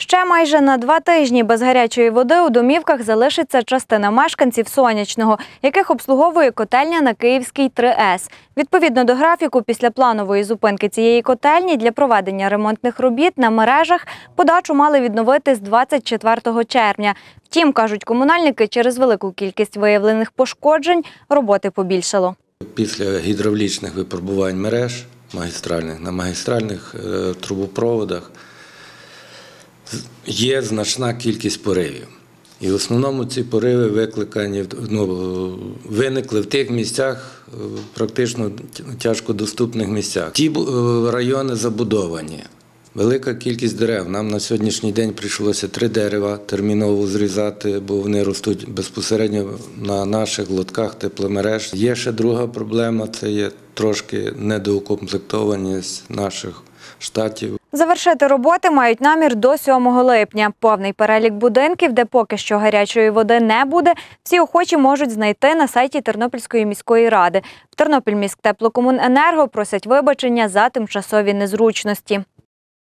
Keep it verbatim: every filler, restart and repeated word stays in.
Ще майже на два тижні без гарячої води у домівках залишиться частина мешканців Сонячного, яких обслуговує котельня на Київській три ес. Відповідно до графіку, після планової зупинки цієї котельні для проведення ремонтних робіт на мережах подачу мали відновити з двадцять четвертого червня. Втім, кажуть комунальники, через велику кількість виявлених пошкоджень роботи побільшало. Після гідравлічних випробувань мереж магістральних на магістральних е, трубопроводах є значна кількість поривів. І в основному ці пориви викликані, ну, виникли в тих місцях, практично тяжкодоступних місцях. Ті райони забудовані. Велика кількість дерев. Нам на сьогоднішній день прийшлося три дерева терміново зрізати, бо вони ростуть безпосередньо на наших лотках тепломереж. Є ще друга проблема – це є трошки недоукомплектованість наших штатів. Завершити роботи мають намір до сьомого липня. Повний перелік будинків, де поки що гарячої води не буде, всі охочі можуть знайти на сайті Тернопільської міської ради. В Тернопільміськтеплокомуненерго просять вибачення за тимчасові незручності.